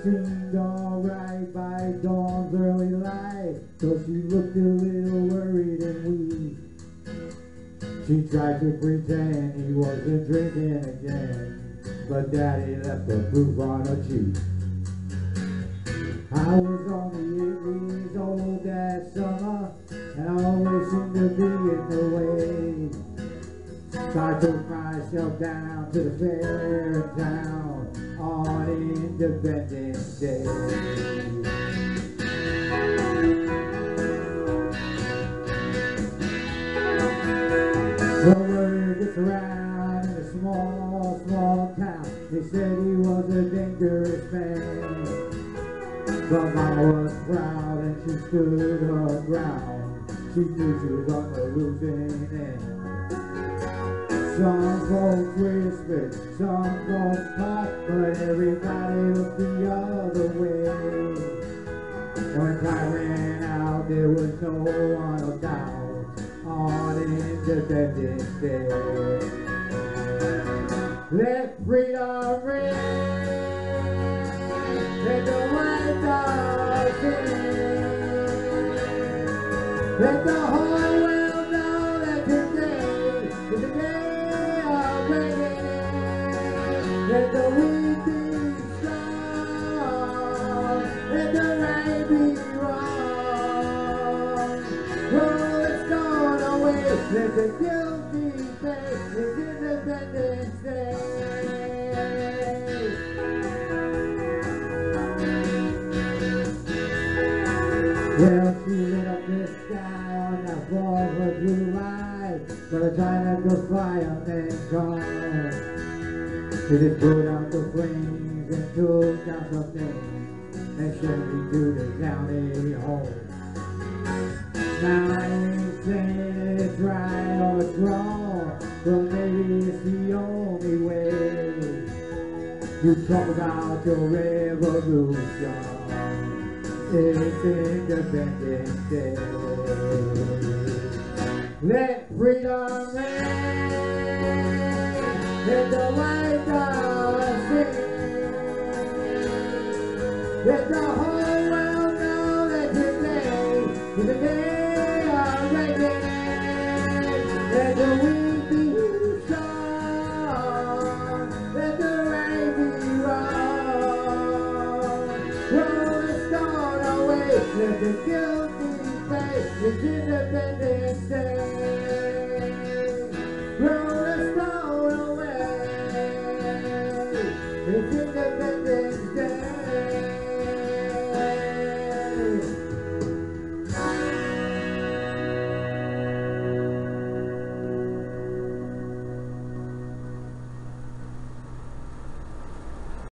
seemed alright by dawn's early light, though she looked a little worried and weak. She tried to pretend he wasn't drinking again, but Daddy left the proof on her cheek. I was only 8 years old that summer, and I always seemed to be in the way. So I took myself down to the fair in town on Independence Day. The word gets around in a small, small town. They said he was a dangerous man, but Mama was proud and she stood her ground. She knew she was on the losing end. Some folks whispered, some folks talked, but everybody looked the other way. When time ran out, there was no one about on Independence Day. Let freedom ring, let the white dog sing, let the whole world know that today is the day of breaking. Let the weak be strong, let the right be wrong. Oh, it's gone away, let the guilty pay. It's Independence Day. Well, she lit up the sky on that 4th of July, but the time that the firemen come, she just put out the flames and took down some things and sent me to the county home. Now I ain't saying it's right or it's wrong, but maybe it's the only way. You talk about your revolution, it's Independence Day. Let freedom ring, let the white dog sing, let the whole world know that today is the day of breaking. Let the weak be strong, let the right be wrong. Oh, it's gone away, let the guilty pay. It's Independence Day. Roll the stone away. It's Independence Day.